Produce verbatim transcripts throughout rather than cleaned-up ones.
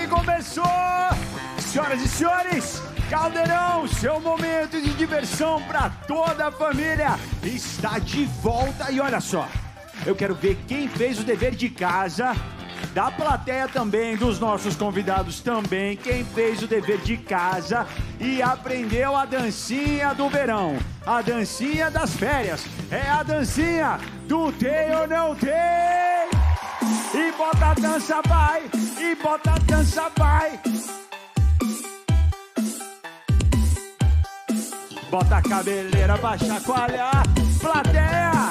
que começou! Senhoras e senhores, Caldeirão, seu momento de diversão para toda a família está de volta. E olha só, eu quero ver quem fez o dever de casa, da plateia também, dos nossos convidados também, quem fez o dever de casa e aprendeu a dancinha do verão, a dancinha das férias, é a dancinha do tem ou não tem. E bota a dança, vai, e bota a dança, vai. Bota a cabeleira pra chacoalhar, plateia!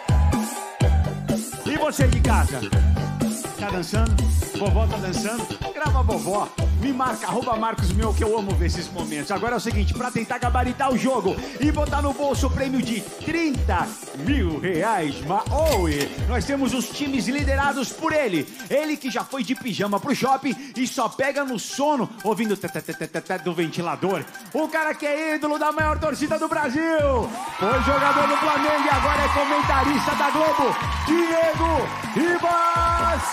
E você de casa? Tá dançando? Vovó tá dançando? Grava a vovó. Me marca, arroba Marcos Meu, que eu amo ver esses momentos. Agora é o seguinte, pra tentar gabaritar o jogo e botar no bolso o prêmio de trinta mil reais, Maui, nós temos os times liderados por ele. Ele que já foi de pijama pro shopping e só pega no sono ouvindo o do ventilador. O cara que é ídolo da maior torcida do Brasil. Foi jogador do Flamengo e agora é comentarista da Globo, Diego Ribas.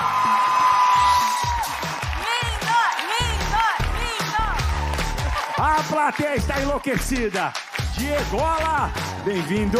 A plateia está enlouquecida. Diegola, bem-vindo.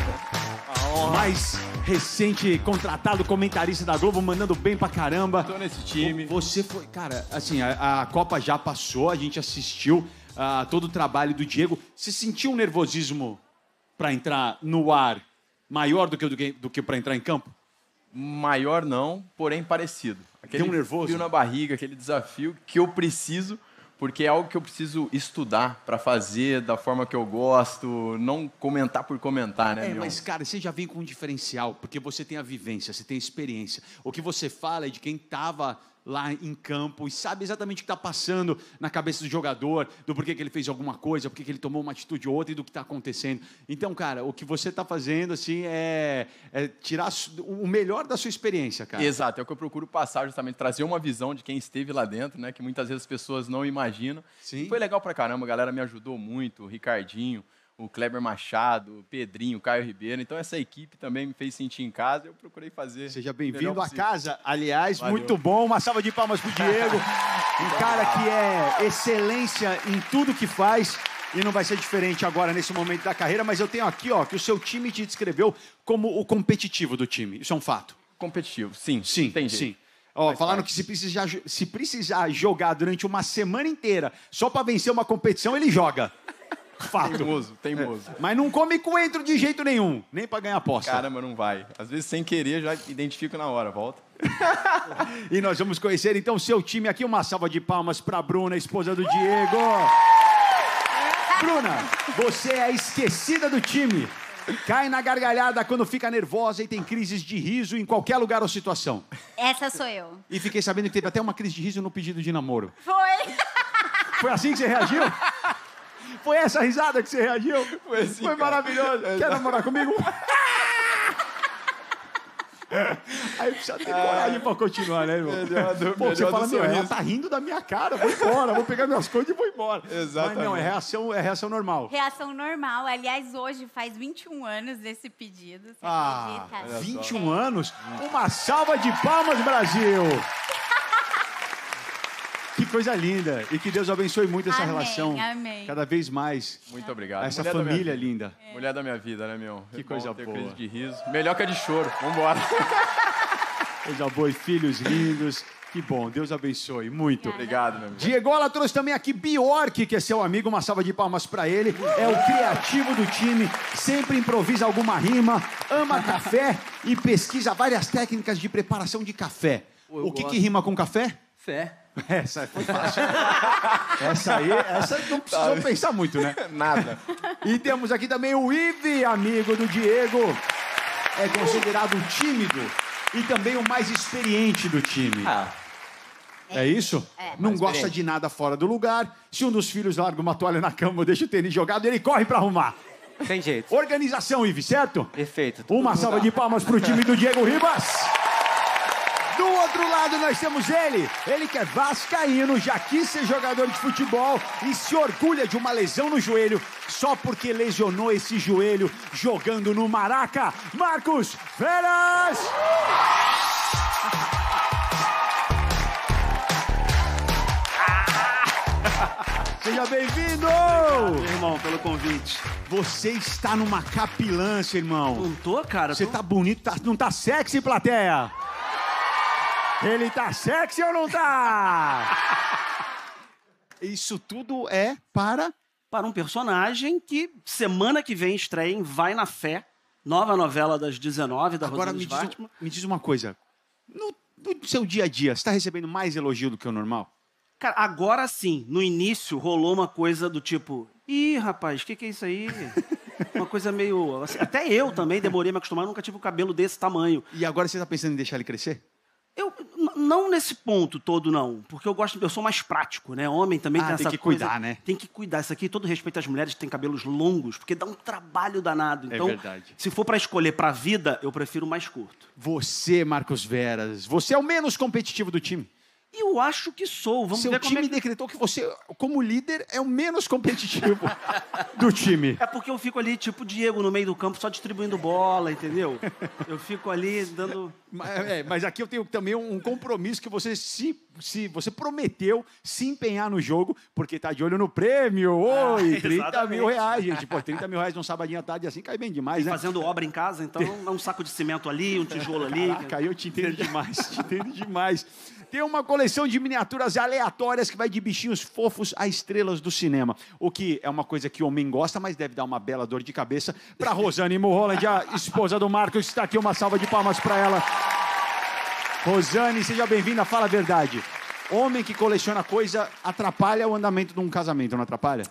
Mais recente contratado comentarista da Globo, mandando bem pra caramba. Tô nesse time. Você foi, cara, assim, a, a Copa já passou, a gente assistiu uh, todo o trabalho do Diego. Você sentiu um nervosismo pra entrar no ar maior do que, do que, do que pra entrar em campo? Maior não, porém parecido. Aquele Tem um nervoso? frio na barriga, aquele desafio que eu preciso... Porque é algo que eu preciso estudar para fazer da forma que eu gosto, não comentar por comentar, né, É, meu? mas, cara, você já vem com um diferencial, porque você tem a vivência, você tem a experiência. O que você fala é de quem estava lá em campo e sabe exatamente o que está passando na cabeça do jogador, do porquê que ele fez alguma coisa, porquê que ele tomou uma atitude ou outra e do que está acontecendo. Então, cara, o que você está fazendo, assim, é, é tirar o melhor da sua experiência, cara. Exato, é o que eu procuro passar, justamente, trazer uma visão de quem esteve lá dentro, né, que muitas vezes as pessoas não imaginam. Sim. Foi legal pra caramba, a galera me ajudou muito, o Ricardinho, o Kleber Machado, o Pedrinho, o Caio Ribeiro. Então, essa equipe também me fez sentir em casa. Eu procurei fazer. Seja bem-vindo à casa. Aliás, valeu. Muito bom. Uma salva de palmas pro Diego. Um cara que é excelência em tudo que faz. E não vai ser diferente agora, nesse momento da carreira. Mas eu tenho aqui, ó, que o seu time te descreveu como o competitivo do time. Isso é um fato. Competitivo, sim. Sim, tem sim. Ó, falaram que se precisar, se precisar jogar durante uma semana inteira só para vencer uma competição, ele joga. Fato. Teimoso, teimoso. É. Mas não come coentro de jeito nenhum, nem pra ganhar aposta. Caramba, não vai. Às vezes, sem querer, já identifico na hora. Volta. E nós vamos conhecer, então, o seu time aqui. Uma salva de palmas pra Bruna, esposa do Diego. Bruna, você é a esquecida do time. Cai na gargalhada quando fica nervosa e tem crises de riso em qualquer lugar ou situação. Essa sou eu. E fiquei sabendo que teve até uma crise de riso no pedido de namoro. Foi. Foi assim que você reagiu? Foi essa risada que você reagiu? Foi assim, Foi cara. maravilhoso. Exato. Quer namorar comigo? Aí precisa ter coragem ah, pra continuar, né, irmão? Melhor do, Pô, você fala, meu, ela sorriso. tá rindo da minha cara, vou embora, vou pegar minhas coisas e vou embora. Exatamente. Mas não, é reação, é reação normal. Reação normal. Aliás, hoje faz vinte e um anos desse pedido. Você Ah, acredita? vinte e um anos? Uma salva de palmas, Brasil! Que coisa linda. E que Deus abençoe muito essa Amém, relação. amém. Cada vez mais. Muito obrigado. Essa Mulher da minha família vida. linda. É. Mulher da minha vida, né, meu? Que É coisa bom ter boa. crise de riso. Melhor que a de choro. Vambora. Coisa boa e filhos lindos. Que bom. Deus abençoe. Muito. Obrigado, meu amigo. Diegola trouxe também aqui Bjork, que é seu amigo. Uma salva de palmas pra ele. É o criativo do time. Sempre improvisa alguma rima. Ama café e pesquisa várias técnicas de preparação de café. Eu o que, gosto. que rima com café? Fé. Essa foi fácil. Essa aí, essa não precisou Tá. pensar muito, né? Nada. E temos aqui também o Ive, amigo do Diego. É considerado tímido e também o mais experiente do time. Ah, É isso? É. Não Mais gosta experiente. de nada fora do lugar. Se um dos filhos larga uma toalha na cama ou deixa o tênis jogado, ele corre pra arrumar. Tem jeito. Organização, Ive, certo? Perfeito. Uma salva de palmas pro time do Diego Ribas. Do outro lado nós temos ele, ele que é vascaíno, já quis ser jogador de futebol e se orgulha de uma lesão no joelho, só porque lesionou esse joelho jogando no Maraca, Marcos Veras! Seja bem-vindo! Obrigado, irmão, pelo convite. Você está numa capilância, irmão. Não tô, cara? Você tô... tá bonito, tá... não tá sexy, plateia? Ele tá sexy ou não tá? Isso tudo é para... Para um personagem que semana que vem estreia em Vai na Fé, nova novela das dezenove, da Agora Rosana me diz, um- Schwartzman. me diz uma coisa. No, no seu dia a dia, você tá recebendo mais elogio do que o normal? Cara, agora sim, no início rolou uma coisa do tipo... Ih, rapaz, o que, que é isso aí? Uma coisa meio... assim, até eu também demorei a me acostumar, nunca tive um cabelo desse tamanho. E agora você tá pensando em deixar ele crescer? Eu, n- não nesse ponto todo, não. Porque eu gosto, eu sou mais prático, né? Homem também Ah, tem tem essa que coisa... cuidar, né? Tem que cuidar. Isso aqui, todo respeito às mulheres que têm cabelos longos, porque dá um trabalho danado. É Então, verdade. se for pra escolher pra vida, eu prefiro mais curto. Você, Marcos Veras, você é o menos competitivo do time. E eu acho que sou. Vamos Seu ver como time é que... decretou que você, como líder, é o menos competitivo do time. É porque eu fico ali, tipo Diego, no meio do campo, só distribuindo bola, entendeu? Eu fico ali dando... Mas, é, mas aqui eu tenho também um compromisso que você se, se você prometeu se empenhar no jogo, porque tá de olho no prêmio. Oi, Ah, trinta mil exatamente. reais, gente. Pô, trinta mil reais num sabadinho à tarde assim cai bem demais, né? Fazendo obra em casa, então dá um saco de cimento ali, um tijolo ali. Caraca, eu te entendo demais, te entendo demais. Tem uma coleção de miniaturas aleatórias que vai de bichinhos fofos a estrelas do cinema. O que é uma coisa que o homem gosta, mas deve dar uma bela dor de cabeça para Rosane Mulholland, a esposa do Marcos. Está aqui uma salva de palmas para ela. Rosane, seja bem-vinda, fala a verdade. Homem que coleciona coisa atrapalha o andamento de um casamento, não atrapalha?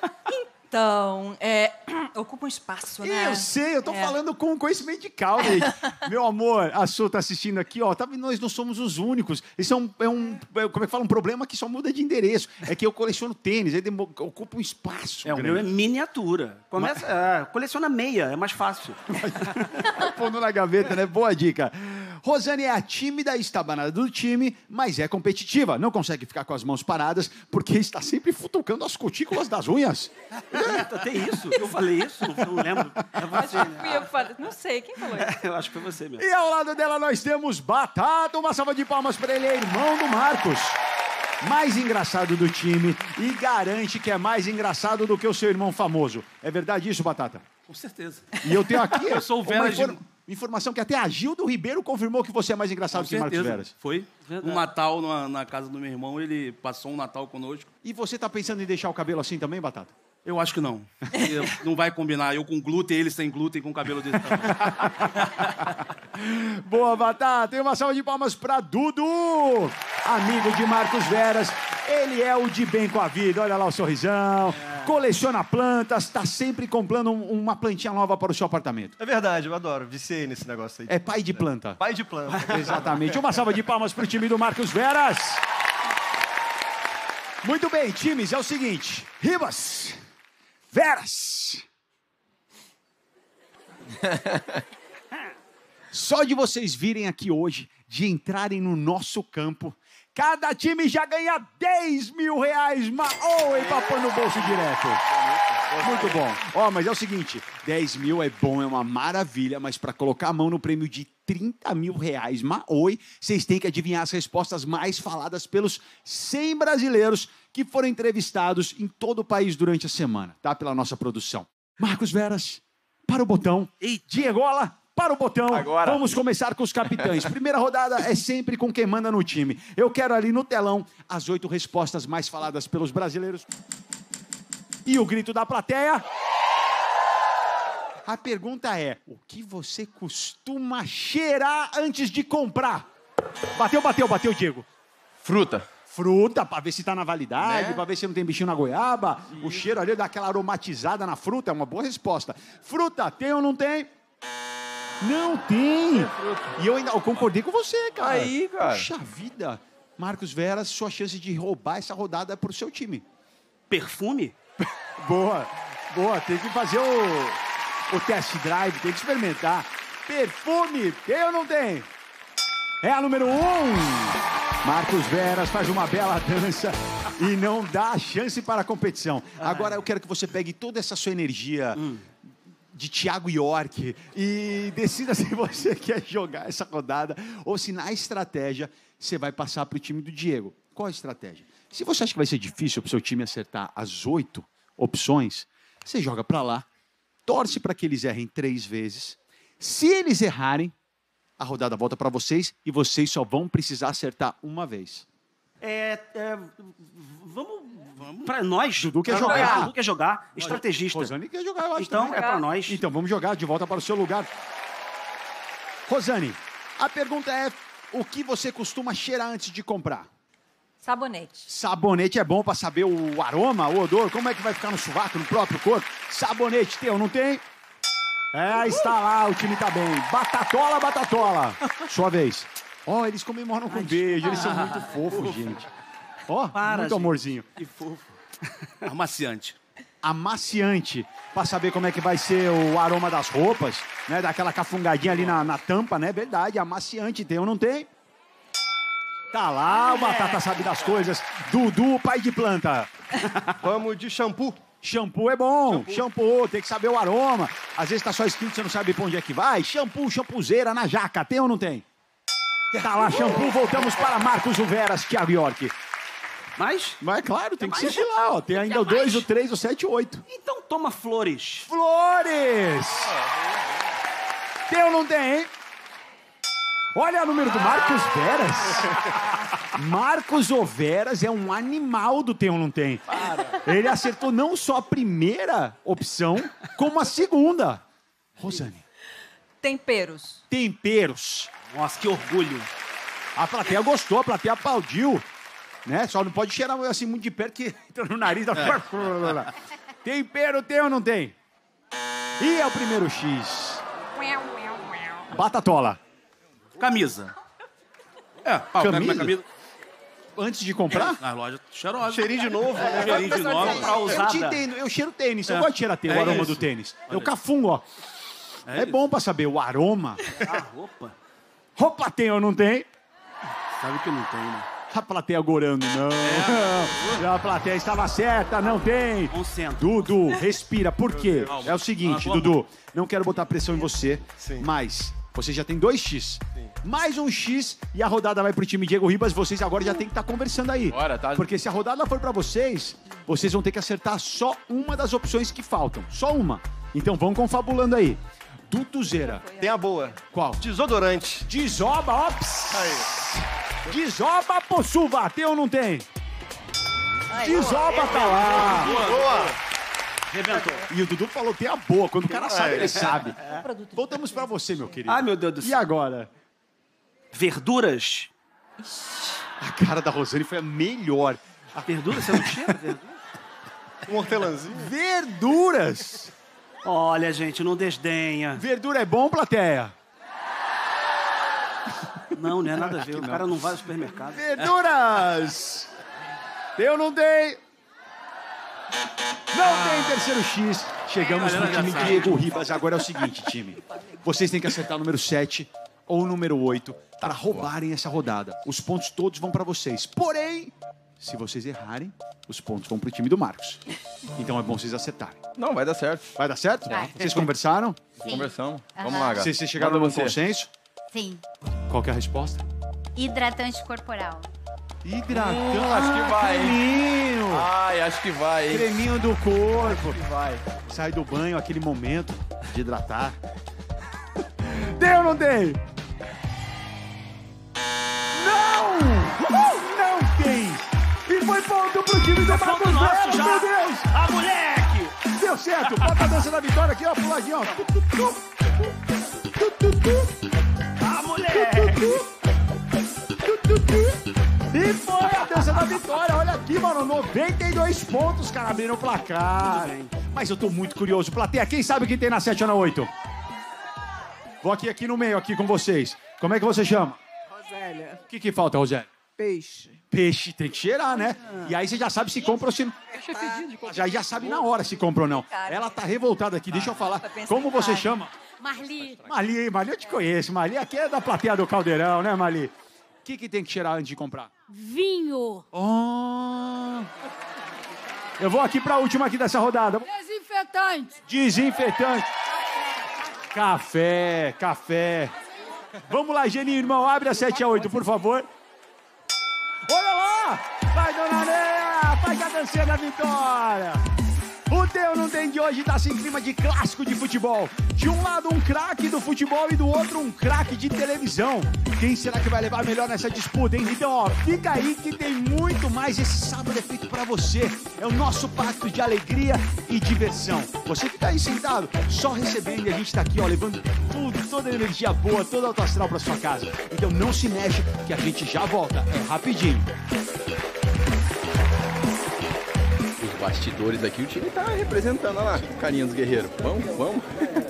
Então, é, ocupa um espaço, né? Eu sei, eu tô É. falando com conhecimento de causa, gente. Meu amor, a Su tá assistindo aqui, ó. Tá, vendo? Nós não somos os únicos. Isso é um, é um é, como é que fala? Um problema que só muda de endereço. É que eu coleciono tênis, aí demo- ocupa um espaço. É, o meu é miniatura. Começa, é, coleciona meia, é mais fácil. Pondo na gaveta, né? Boa dica. Rosane é a tímida estabanada do time, mas é competitiva. Não consegue ficar com as mãos paradas, porque está sempre futucando as cutículas das unhas. Até isso? Eu falei isso? Não, não lembro. É você, né? Fui eu que falei. Não sei, quem falou isso? Eu acho que foi você mesmo. E ao lado dela nós temos Batata. Uma salva de palmas para ele, é irmão do Marcos. Mais engraçado do time e garante que é mais engraçado do que o seu irmão famoso. É verdade isso, Batata? Com certeza. E eu tenho aqui Eu sou o uma Veras de- infor- informação que até a Gildo Ribeiro confirmou que você é mais engraçado Com que Marcos certeza. Veras. Foi. Verdade. Um Natal na, na casa do meu irmão, ele passou um Natal conosco. E você tá pensando em deixar o cabelo assim também, Batata? Eu acho que não. Eu- não vai combinar. Eu com glúten, ele sem glúten, com cabelo desse tamanho. Boa, Batata. Tem uma salva de palmas para Dudu, amigo de Marcos Veras. Ele é o de bem com a vida. Olha lá o sorrisão. Coleciona plantas, está sempre comprando um- uma plantinha nova para o seu apartamento. É verdade, eu adoro. Viciei nesse negócio aí. É pai de planta. Pai de planta. Exatamente. Uma salva de palmas para o time do Marcos Veras. Muito bem, times, é o seguinte. Ribas, Veras. Só de vocês virem aqui hoje, de entrarem no nosso campo, cada time já ganha dez mil reais. Ma... Oi, papai no bolso direto. Muito bom. Ó, mas é o seguinte, dez mil é bom, é uma maravilha, mas para colocar a mão no prêmio de trinta mil reais, Maoi, vocês têm que adivinhar as respostas mais faladas pelos cem brasileiros que foram entrevistados em todo o país durante a semana, tá? Pela nossa produção. Marcos Veras, para o botão. E Diegola, para o botão. Agora. Vamos começar com os capitães. Primeira rodada é sempre com quem manda no time. Eu quero ali no telão as oito respostas mais faladas pelos brasileiros. E o grito da plateia. A pergunta é, o que você costuma cheirar antes de comprar? Bateu, bateu, bateu, Diego. Fruta. Fruta, pra ver se tá na validade, Né? pra ver se não tem bichinho na goiaba. O cheiro ali dá aquela aromatizada na fruta, é uma boa resposta. Fruta, tem ou não tem? Não tem. E eu ainda eu concordei com você, cara. Aí, cara. Puxa vida. Marcos Veras, sua chance de roubar essa rodada é pro seu time. Perfume? Boa, boa. Tem que fazer o, o test drive, tem que experimentar. Perfume, tem ou não tem? É a número um. Marcos Veras faz uma bela dança e não dá chance para a competição. Agora eu quero que você pegue toda essa sua energia de Thiago York e decida se você quer jogar essa rodada ou se na estratégia você vai passar para o time do Diego. Qual a estratégia? Se você acha que vai ser difícil pro seu time acertar as oito opções, você joga pra lá, torce para que eles errem três vezes. Se eles errarem, a rodada volta para vocês e vocês só vão precisar acertar uma vez. É, é, vamos, vamos pra nós. Dudu quer Pra- jogar. Dudu quer jogar. Estrategista. Rosane quer jogar, eu acho. Então, também. é pra nós. Então, vamos jogar de volta para o seu lugar. Rosane, a pergunta é, o que você costuma cheirar antes de comprar? Sabonete. Sabonete é bom para saber o aroma, o odor, como é que vai ficar no sovaco, no próprio corpo. Sabonete teu, não tem? É, está lá, o time tá bem. Batatola, batatola. Sua vez. Ó, eles comemoram com beijo, eles são muito fofos, gente. Ó, Para, muito gente. amorzinho. Que fofo. Amaciante. Amaciante, para saber como é que vai ser o aroma das roupas, né? Daquela cafungadinha ali na, na tampa, né? Verdade, amaciante tem ou não tem? Tá lá, o Batata sabe das coisas. Dudu, pai de planta. Vamos de shampoo. Shampoo é bom, shampoo. shampoo, tem que saber o aroma. Às vezes tá só escrito, você não sabe pra onde é que vai. Shampoo, shampoozeira na jaca, tem ou não tem? Tá lá, shampoo, voltamos para Marcos Uveras, Thiago York. Mas, Mas claro, tem que ser de lá, ó. Tem ainda o dois, o três, o sete e o oito. então toma flores. Flores! Tem ou não tem, hein? Olha o número do Marcos Veras. Marcos Overas é um animal do tem ou não tem. Ele acertou não só a primeira opção, como a segunda. Rosane. Temperos. Temperos. Nossa, que orgulho. A plateia gostou, a plateia aplaudiu. Né? Só não pode cheirar assim muito de perto que entra no nariz. Da... É. Tempero tem ou não tem? E é o primeiro X. Batatola. Camisa. É, pau, pega Camisa? uma camisa. Antes de comprar? Na loja cheirosa. Cheirinho de novo, né? Cheirinho de novo. Comprar Eu usada. te entendo, eu cheiro tênis, eu É. gosto de cheirar tênis, o É aroma isso. do tênis. Olha Eu isso. cafungo, ó. É, É bom pra saber o aroma. A roupa. Roupa tem ou não tem? Sabe que não tem, né? A plateia gorando, não. não. A plateia estava certa, não tem. Concentra. Dudu, respira. Por quê? Calma. É o seguinte, Calma. Dudu, não quero botar pressão em você, Sim. mas você já tem dois X. Mais um X e a rodada vai pro time Diego Ribas. Vocês agora já tem que estar conversando aí. Bora, tá? Porque se a rodada for pra vocês, vocês vão ter que acertar só uma das opções que faltam. Só uma. Então vão confabulando aí. Duduzeira. Tem a boa. Qual? Desodorante. Desoba, ops. Desoba, possuva. Tem ou não tem? Desoba, tá lá. Boa. Rebentou. E o Dudu falou, tem a boa. Quando o cara sabe, É. ele sabe. Voltamos pra você, meu querido. Ai, meu Deus do E céu. agora? Verduras. A cara da Rosane foi a melhor. A verdura? Você não cheira verdura? Um hortelãzinho. Verduras. Olha, gente, não desdenha. Verdura é bom, plateia? Não, não é nada a ver. O cara não vai ao supermercado. Verduras. Tem ou não tem? Não tem terceiro X. Chegamos A no galera já time sabe. Diego Ribas. Agora é o seguinte, time. Vocês têm que acertar o número sete ou o número oito para roubarem essa rodada. Os pontos todos vão para vocês. Porém, se vocês errarem, os pontos vão pro time do Marcos. Então é bom vocês acertarem. Não, vai dar certo. Vai dar certo? Vai. Vocês conversaram? Sim. Conversamos. Vamos Aham. lá, Gá. Vocês, vocês chegaram Manda num você. consenso? Sim. Qual que é a resposta? Hidratante corporal. Hidratante. Hum, acho que vai, hein? Creminho. Ai, acho que vai, hein? Creminho do corpo. Vai. Sai do banho, aquele momento de hidratar. Tem ou não tem? Não! Não tem! E foi ponto pro time do Marcos ponto nosso Veras, já. meu Deus! Ah, moleque! Deu certo! Bota a dança da vitória aqui, ó, puladinho, ó. Tu, tu, tu. Tu, tu, tu. Ah, moleque! Tu, tu, tu. E foi a dança da vitória. Olha aqui, mano, noventa e dois pontos, cara, abriram o placar. Mas eu tô muito curioso. Plateia, quem sabe quem tem na sete ou na oito? Vou aqui, aqui no meio, aqui com vocês. Como é que você chama? Rosélia, O que que falta, Rogério? peixe. Peixe, tem que cheirar, né? E aí você já sabe se compra ou se... Já, já sabe na hora se compra ou não. Ela tá revoltada aqui, deixa eu falar. Como você chama? Marli. Marli, Marli, eu te conheço. Marli aqui é da plateia do Caldeirão, né, Marli? O que que tem que cheirar antes de comprar? Vinho. Oh. Eu vou aqui pra última aqui dessa rodada. Desinfetante. Desinfetante. Café, café. Vamos lá, Geninho, irmão. Abre a sete a oito, por favor. Olha lá! Vai, dona Nê! dancinha da vitória. O Teu Não Tem de hoje tá sem clima de clássico de futebol. De um lado um craque do futebol e do outro um craque de televisão. Quem será que vai levar melhor nessa disputa, hein? Então, ó, fica aí que tem muito mais. Esse sábado é feito pra você. É o nosso pacto de alegria e diversão. Você que tá aí sentado, só recebendo, e a gente tá aqui, ó, levando tudo, toda a energia boa, toda a autoastral pra sua casa. Então não se mexe, que a gente já volta. É rapidinho. Os bastidores aqui, o time tá representando, olha lá, carinha dos guerreiros. Vamos, vamos.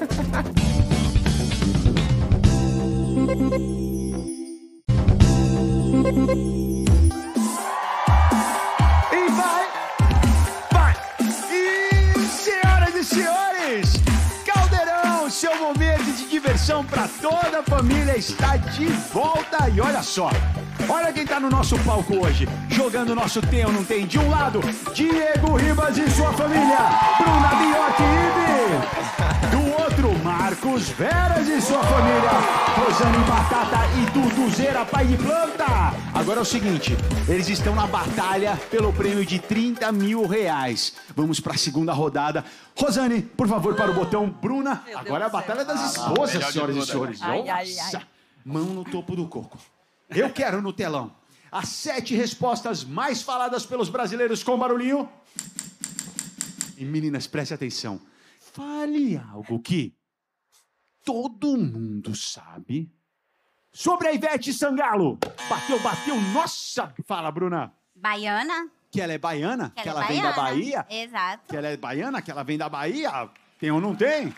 E vai, vai. E senhoras e senhores, Caldeirão, seu momento de diversão para toda a família está de volta. E olha só, olha quem tá no nosso palco hoje, jogando o nosso Tem ou Não Tem. De um lado, Diego Ribas e sua família, Bruna Biotti Ibe. Do outro, Marcos Veras e sua família, Rosane Batata e Duduzeira Pai de Planta. Agora é o seguinte, eles estão na batalha pelo prêmio de trinta mil reais. Vamos para a segunda rodada. Rosane, por favor, para o botão. Bruna, Meu agora é a Deus do batalha céu. das Ah, esposas, melhor de senhoras e todas. senhores. Ai, ai, Nossa. ai. Mão no topo do coco. Eu quero no telão as sete respostas mais faladas pelos brasileiros com barulhinho. E meninas, preste atenção. Fale algo que todo mundo sabe sobre a Ivete Sangalo. Bateu, bateu. Nossa! Fala, Bruna. Baiana. Que ela é baiana? Que Que ela ela é vem da baiana. Bahia? Exato. Que ela é baiana? Que ela vem da Bahia? Tem ou não tem?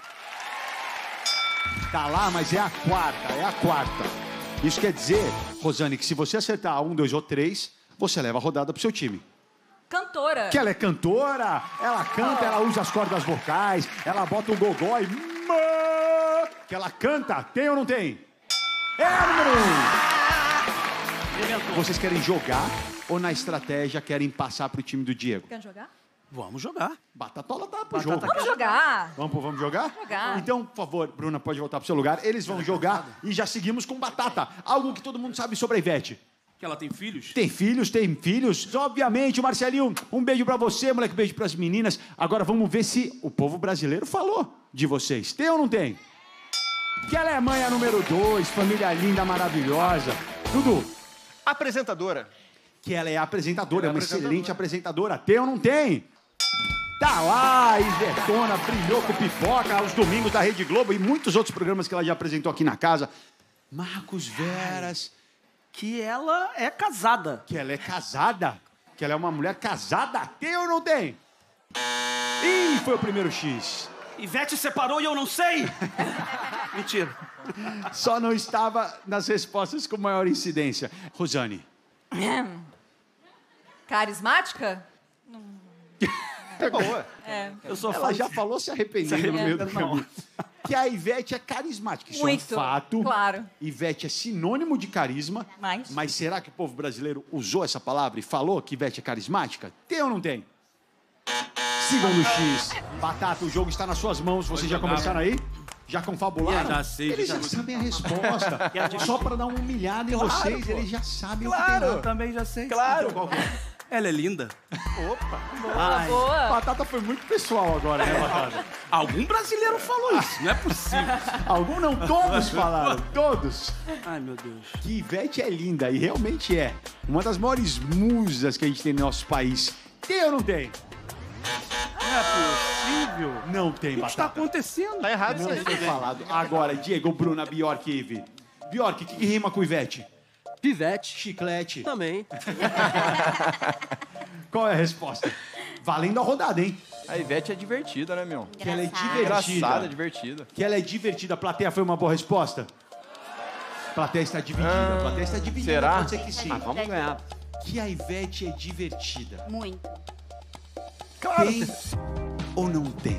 Tá lá, mas é a quarta, é a quarta. Isso quer dizer, Rosane, que se você acertar um, dois ou três, você leva a rodada pro seu time. Cantora. Que ela é cantora, ela canta, ela usa as cordas vocais, ela bota o gogó e... mã, que ela canta, tem ou não tem? É a número um. Vocês querem jogar ou na estratégia querem passar pro time do Diego? Quer jogar? Vamos jogar. Batatola tá pro Batata jogo. Vamos jogar. Vamos, vamos jogar? Jogar. Então, por favor, Bruna, pode voltar pro seu lugar. Eles vão jogar e já seguimos com Batata. Algo que todo mundo sabe sobre a Ivete. Que ela tem filhos? Tem filhos, tem filhos. Obviamente, Marcelinho, um beijo pra você, moleque, beijo pras meninas. Agora vamos ver se o povo brasileiro falou de vocês. Tem ou não tem? Que ela é mãe a número dois, família linda, maravilhosa. Dudu, Apresentadora. que ela é apresentadora, é Ela uma é apresentadora. excelente apresentadora. Tem ou não tem? Tá lá, Ivetona, brilhou com Pipoca, aos domingos da Rede Globo e muitos outros programas que ela já apresentou aqui na casa. Marcos Veras, Que ela é casada. que ela é casada, que ela é uma mulher casada. Tem ou não tem? Ih, foi o primeiro X. Ivete separou e eu não sei. Mentira. Só não estava nas respostas com maior incidência. Rosane, Carismática? É boa. É. Eu só ela falo... já falou se arrependendo no meio do arrependendo na caminho. Que a Ivete é carismática. Isso Muito, é um fato. claro. Ivete é sinônimo de carisma. Mas? Mas será que o povo brasileiro usou essa palavra e falou que Ivete é carismática? Tem ou não tem? Segundo X. Batata, o jogo está nas suas mãos. Vocês já jogar. começaram aí? Já confabularam? Já sei, Eles já já sei. sabem a resposta. Só para dar uma humilhada em Claro, vocês, pô. eles já sabem o Claro, que eu tem. também já sei. Então, qual que é? Ela é linda. Ai, Boa. Batata foi muito pessoal agora, né, Batata? Algum brasileiro falou isso, não é possível. Algum não, todos falaram, todos. ai, meu Deus. Que Ivete é linda, e realmente é. Uma das maiores musas que a gente tem no nosso país. Tem ou não tem? Não é possível. Não tem, O que está Batata. acontecendo? Tá errado isso Não aí. foi falado. Agora, Diego, Bruna, Bjork e Ive. Bjork, o que, que rima com Ivete? Pivete. Chiclete. Também. Qual é a resposta? Valendo a rodada, hein? A Ivete é divertida, né, meu? Que ela é Engraçado. divertida. Engraçada, divertida. Que ela é divertida. A plateia foi uma boa resposta? A plateia está dividida. A plateia está dividida. será? Pode ser que sim. Ah, vamos ganhar. Que a Ivete é divertida. Muito. Tem ou não tem?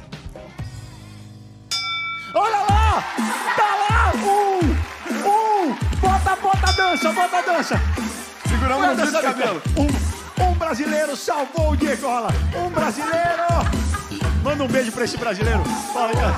Olha lá! Tá lá! Um! Um! Bota, bota a dança, bota a dança! Seguramos Foi a no fio dança do cabelo. Um, um brasileiro salvou o Diego. Olha lá. Um brasileiro! Manda um beijo pra esse brasileiro. Fala, cara.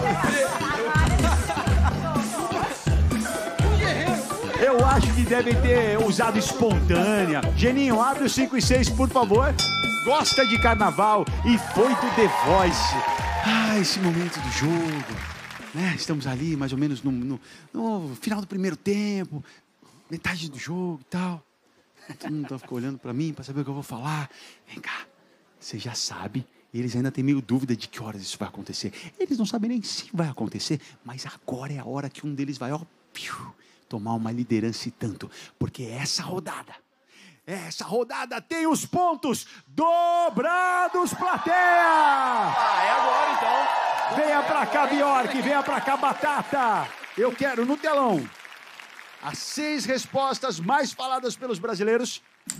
Eu acho que devem ter usado espontânea. Geninho, abre o cinco e seis, por favor. gosta de carnaval e foi do The Voice. Ah, esse momento do jogo, né? Estamos ali mais ou menos no, no, no final do primeiro tempo, metade do jogo e tal. Todo mundo ficou olhando pra mim pra saber o que eu vou falar. Vem cá, você já sabe. Eles ainda têm meio dúvida de que horas isso vai acontecer. Eles não sabem nem se vai acontecer, mas agora é a hora que um deles vai, ó, piu, tomar uma liderança e tanto. Porque essa rodada, essa rodada tem os pontos dobrados, plateia! Ah, é agora então. Venha pra cá, Bjork, venha pra cá, Batata. Eu quero no telão as seis respostas mais faladas pelos brasileiros.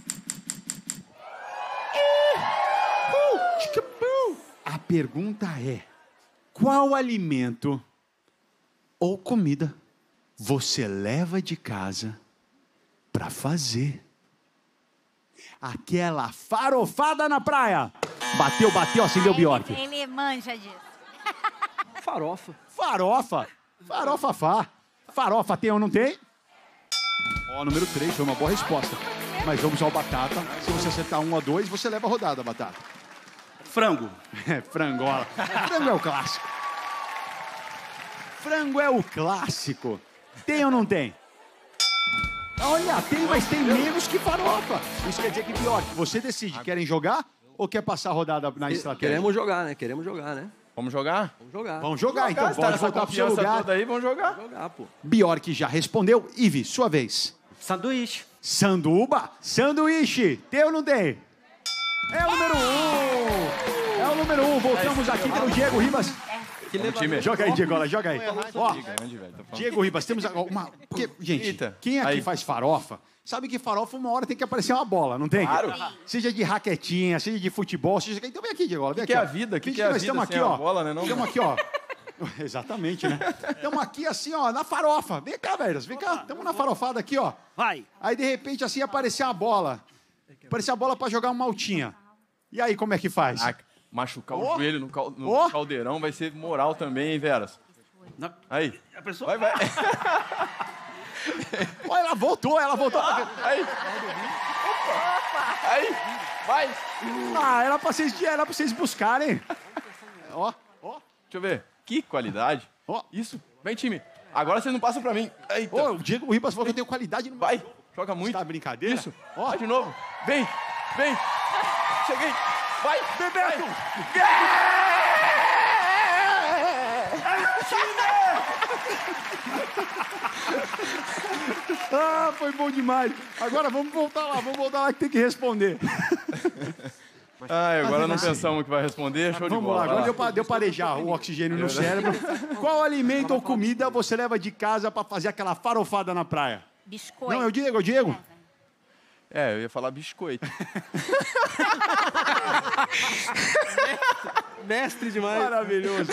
A pergunta é: qual alimento ou comida você leva de casa para fazer aquela farofada na praia? Bateu, bateu, acendeu o Bjork. Ele, ele manja disso. Farofa. Farofa. Farofa fá. Farofa tem ou não tem? Ó, número três, foi uma boa resposta. Mas vamos ao Batata. Se você acertar um a dois, você leva a rodada, Batata. Frango. É, frangola. Frango é o clássico. Frango é o clássico. Tem ou não tem? Olha, tem, mas tem menos que farofa. Isso quer dizer que, Bjork, você decide. Querem jogar ou quer passar a rodada na estratégia? Queremos jogar, né? Queremos jogar, né? Vamos jogar? Vamos jogar. Vamos jogar, então. Tá Pode nessa voltar pro seu confiança lugar. toda aí, vamos jogar. Vamos jogar, pô. Bjork já respondeu. Ivi, sua vez. Sanduíche. Sanduba, sanduíche. Tem ou não tem? É o número um. É o número um. Voltamos aqui pelo Diego Ribas. Vamos, time. Joga aí, Diego, joga aí. Ó, Grande, velho, tô falando. Diego Ribas, temos uma... Porque, gente, Eita. quem aqui Aí. faz farofa, sabe que farofa uma hora tem que aparecer uma bola, não tem? Claro. Seja de raquetinha, seja de futebol, seja... Então vem aqui, Diego, vem Que aqui. que é ó. a vida? Que Finge que é a nós vida estamos sem aqui, a ó. bola, né, não? Estamos aqui, ó. Exatamente, né? Estamos aqui assim, ó, na farofa. Vem cá, velho, vem cá. Estamos na farofada aqui, ó. Vai. Aí, de repente, assim, apareceu uma bola. Apareceu a bola pra jogar uma altinha. E aí, como é que faz? Ah, machucar Ó. o joelho no, cal- no Ó. caldeirão vai ser moral também, hein, Veras? Não. Aí. A pessoa... Vai, vai. Ó, ela voltou, ela voltou. Aí. Opa. Aí. Vai. Ah, era pra vocês, era pra vocês buscarem. Ó, ó, Deixa eu ver. Que qualidade. ó. Isso. Vem, time. Agora vocês não passam pra mim. Eita. Ô, o Diego Ribas falou que eu tenho qualidade no... Vai. Joga muito. Tá brincadeira? Isso. Ó. Vai de novo. Vem. Vem. Cheguei. Vai. Bebeto! Ah, foi bom demais. Agora vamos voltar lá, vamos voltar lá que tem que responder. Ai, agora não assim. pensamos que vai responder. Show de Vamos bola. lá, Vai agora deu pra, deu pra arejar o oxigênio no cérebro. Qual alimento ou comida você leva de casa pra fazer aquela farofada na praia? Biscoito. Não, é o Diego, é o Diego. É, eu ia falar biscoito. Mestre demais. Maravilhoso.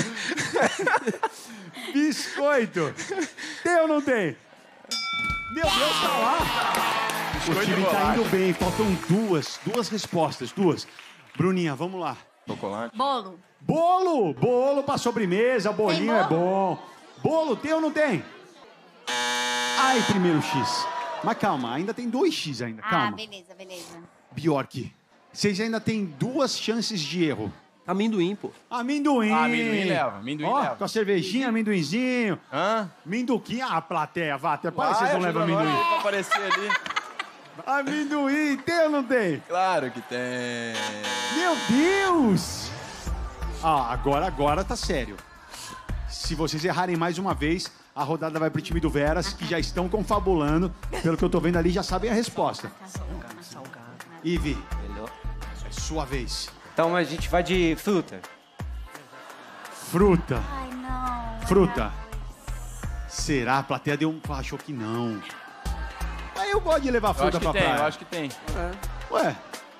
Biscoito. Tem ou não tem? Meu Deus, tá lá. O time tá indo bem, faltam duas, duas respostas, duas. Bruninha, vamos lá. Chocolate. Bolo. Bolo, bolo pra sobremesa, bolinho Tem é bolo? bom. Bolo, tem ou não tem? Ai, primeiro X. Mas calma, ainda tem dois X ainda, Ah, calma. beleza, beleza. Bjork, vocês ainda têm duas chances de erro. Amendoim, pô. Amendoim. Ah, amendoim leva, amendoim Ó, leva. com a cervejinha, amendoinzinho. Hã? Minduquinha, a plateia, vá, até parece que Vai, vocês não levam ajuda amendoim. nós pra aparecer ali. Amendoim, tem ou não tem? Claro que tem. Meu Deus! Ah, agora, agora tá sério. Se vocês errarem mais uma vez, a rodada vai pro time do Veras, que já estão confabulando. Pelo que eu tô vendo ali, já sabem a resposta. Ivi, é sua vez. Então a gente vai de fruta. Fruta. Ai, não. Fruta. Será? A plateia deu um... achou que não. Mas eu gosto de levar Eu fruta acho que pra tem, praia. eu acho que tem. Ué.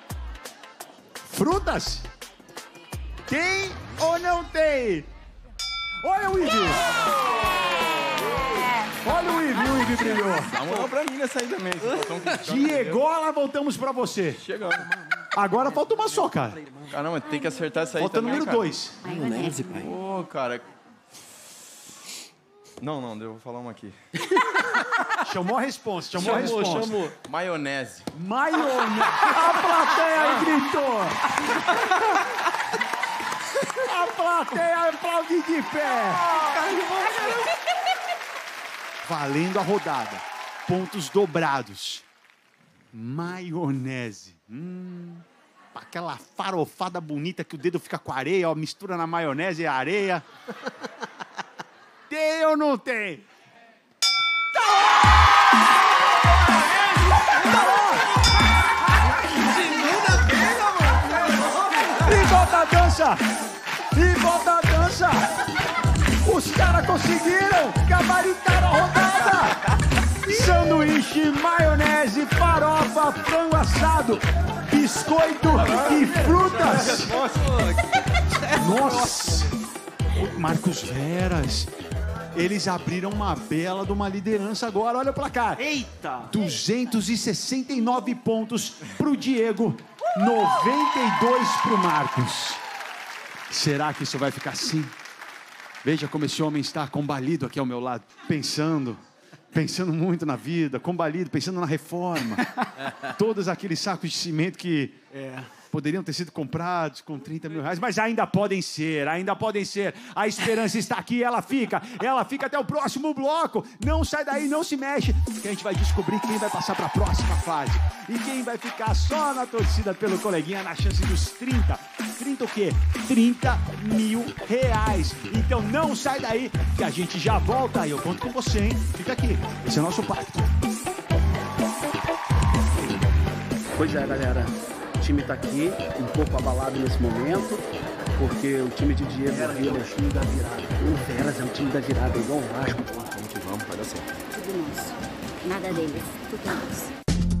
Frutas? Tem ou não tem? Olha o Ivi! Olha o Ivi, o Ivi brilhou. Dá uma mão pra mim nessa aí também. esse botão que- Diegola, voltamos pra você. Chegando. Agora falta uma só, cara. Caramba, tem que acertar essa aí Falta o também, número cara. dois. Maionese, pai. Ô, cara. Não, não, eu vou falar uma aqui. Chamou a resposta, chamou, a resposta. chamou. Maionese. Maionese. A plateia gritou. A plateia aplaudiu de pé. Valendo a rodada. Pontos dobrados. Maionese. Hum, aquela farofada bonita que o dedo fica com areia, ó, mistura na maionese e a areia. Tem ou não tem? E volta a dança! E volta a dança! Os caras conseguiram gabaritar a rodada! Sanduíche, maionese, farofa, frango assado, biscoito e frutas! Nossa! Marcos Veras, eles abriram uma bela de uma liderança agora, olha o placar. Eita! duzentos e sessenta e nove pontos pro Diego, noventa e dois pro Marcos. Será que isso vai ficar assim? Veja como esse homem está combalido aqui ao meu lado, pensando, pensando muito na vida, combalido, pensando na reforma. Todos aqueles sacos de cimento que... É. Poderiam ter sido comprados com trinta mil reais, mas ainda podem ser, ainda podem ser. A esperança está aqui, ela fica, ela fica até o próximo bloco. Não sai daí, não se mexe, que a gente vai descobrir quem vai passar para a próxima fase. E quem vai ficar só na torcida pelo coleguinha na chance dos trinta. trinta o quê? trinta mil reais. Então não sai daí, que a gente já volta. E eu conto com você, hein? Fica aqui, esse é o nosso pacto. Pois é, galera. O time tá aqui, um pouco abalado nesse momento, porque o time de Diego Vila é o time da virada. O Veras é o time da virada, igual o Vasco. Vamos que vamos, vai dar certo. Tudo nosso. Nada deles. Tudo nosso.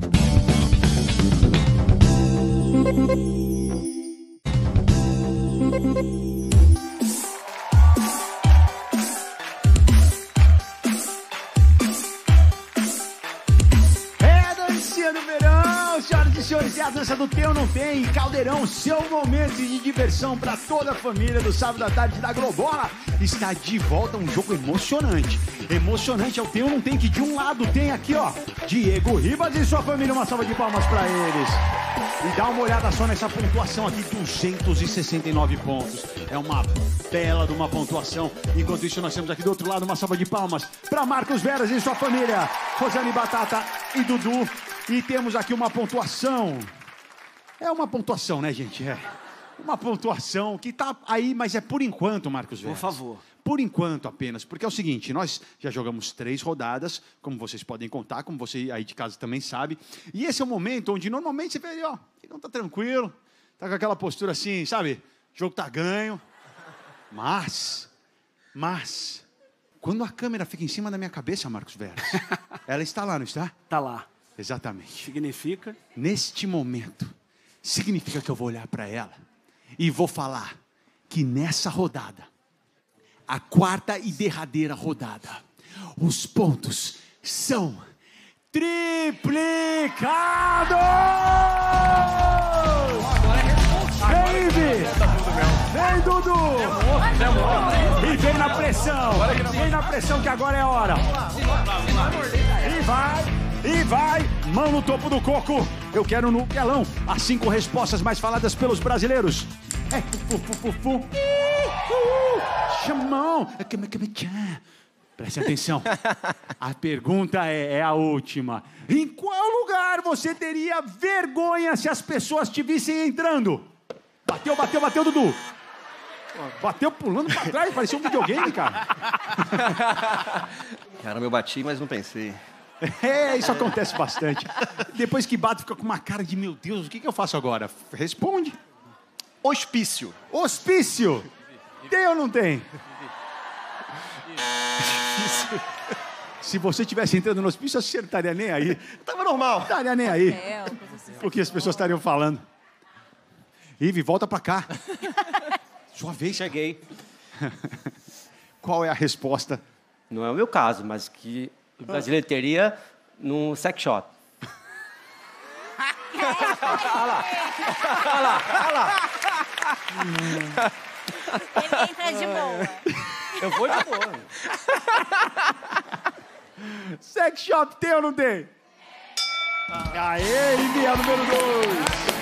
Senhoras e senhores, é a dança do Tem ou Não Tem, Caldeirão, seu momento de diversão para toda a família do sábado à tarde da Globola. Está de volta um jogo emocionante. Emocionante é o Tem ou Não Tem, que de um lado tem aqui, ó, Diego Ribas e sua família. Uma salva de palmas para eles. E dá uma olhada só nessa pontuação aqui, duzentos e sessenta e nove pontos. É uma bela de uma pontuação. Enquanto isso, nós temos aqui do outro lado uma salva de palmas para Marcos Veras e sua família, Rosane Batata e Dudu. E temos aqui uma pontuação. É uma pontuação, né, gente? É uma pontuação que tá aí, mas é por enquanto, Marcos Veras. Por favor. Por enquanto apenas, porque é o seguinte, nós já jogamos três rodadas, como vocês podem contar, como você aí de casa também sabe. E esse é o momento onde normalmente você vê ali, ó, ele não tá tranquilo, tá com aquela postura assim, sabe? O jogo tá ganho. Mas, mas, quando a câmera fica em cima da minha cabeça, Marcos Veras, ela está lá, não está? Tá lá. Exatamente. Significa? Neste momento, significa que eu vou olhar para ela e vou falar que nessa rodada, a quarta e derradeira rodada, os pontos são triplicados! Vem, Ivi! Vem, Dudu! E vem na pressão! Vem na pressão que agora é a hora! E vai! E vai, mão no topo do coco. Eu quero no telão as cinco respostas mais faladas pelos brasileiros. É, fu, fu, fu, fu. Chamão. Preste atenção. A pergunta é, é a última. Em qual lugar você teria vergonha se as pessoas te vissem entrando? Bateu, bateu, bateu, Dudu. Bateu pulando pra trás, parecia um videogame, cara. Caramba, eu bati, mas não pensei. É, isso acontece bastante. Depois que bate, fica com uma cara de, meu Deus, o que, que eu faço agora? Responde. Hospício. Hospício. Tem ou não tem? Se você estivesse entrando no hospício, você não estaria nem aí. Tava normal. Não estaria nem aí. O que as pessoas estariam falando. Ive, volta pra cá. Sua vez. Cheguei. Qual é a resposta? Não é o meu caso, mas que o brasileiro teria num sex shop. Olha lá. Olha lá, olha lá. Ele entra de boa. Eu vou de boa. Sex shop tem ou não tem? Aê, Ivia, número dois.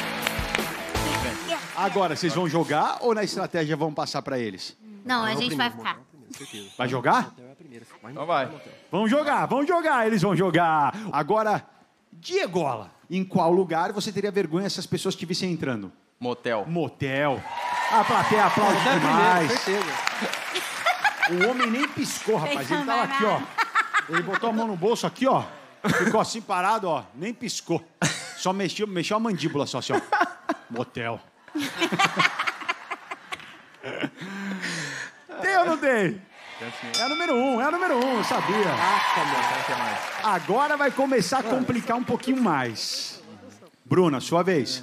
Agora, vocês vão jogar ou na estratégia vão passar pra eles? Não, a gente vai ficar. Vai jogar? Então vai. Vamos jogar, vamos jogar, eles vão jogar. Agora, Diegola, em qual lugar você teria vergonha se as pessoas te vissem entrando? Motel. Motel. A plateia aplaude demais. O homem nem piscou, rapaz. Ele tava aqui, ó. Ele botou a mão no bolso aqui, ó. Ficou assim parado, ó. Nem piscou. Só mexeu, mexeu a mandíbula só assim, ó. Motel. Tem ou não tem? É a número um, é a número um, eu sabia. Agora vai começar a complicar um pouquinho mais. Bruna, sua vez.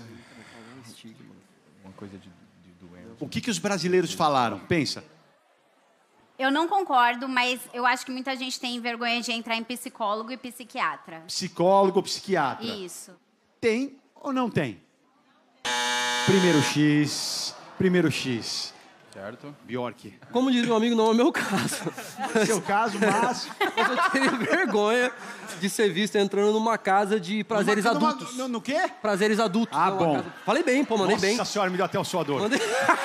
O que, que os brasileiros falaram? Pensa. Eu não concordo, mas eu acho que muita gente tem vergonha de entrar em psicólogo e psiquiatra. Psicólogo, psiquiatra. Isso. Tem ou não tem? Primeiro X, primeiro X. Certo. Bjork. Como diz meu amigo, não é o meu caso. Seu caso, mas... Mas eu teria vergonha de ser visto entrando numa casa de prazeres Numa- numa- adultos. no, no quê? Prazeres adultos. Ah, Não, bom. casa- Falei bem, pô, mandei Nossa bem. senhora, me deu até o suador. Mandei...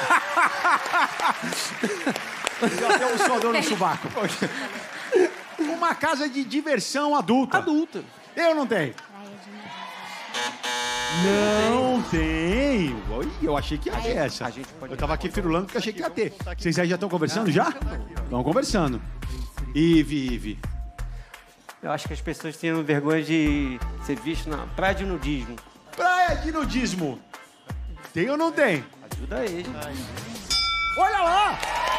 Me deu até o suador no sovaco. Uma casa de diversão adulta. Adulta. Eu não tenho. Não tem. Oi, eu achei que ia ter essa. Eu tava aqui firulando porque achei que ia ter. Vocês aí já estão conversando já? Estão conversando. Ive, Ive. Eu acho que as pessoas têm vergonha de ser visto na praia de nudismo. Praia de nudismo. Tem ou não tem? Ajuda aí. Olha lá!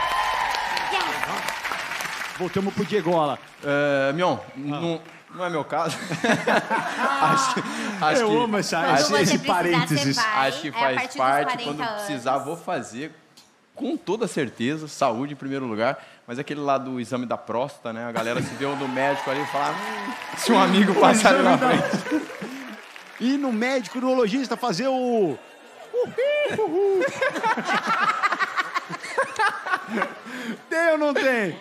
Voltamos pro Diegola. É, Mion, não, não é meu caso. acho, acho Eu que, amo essa- acho, esse- esse parênteses. Acho que é a faz partir dos parte. quarenta Quando anos. precisar, vou fazer com toda certeza. Saúde em primeiro lugar. Mas aquele lá do exame da próstata, né? A galera se vê um do médico ali e fala... Hum, se um amigo passar ali na frente... Ir no médico, urologista, fazer o... Uhul. Tem ou não tem?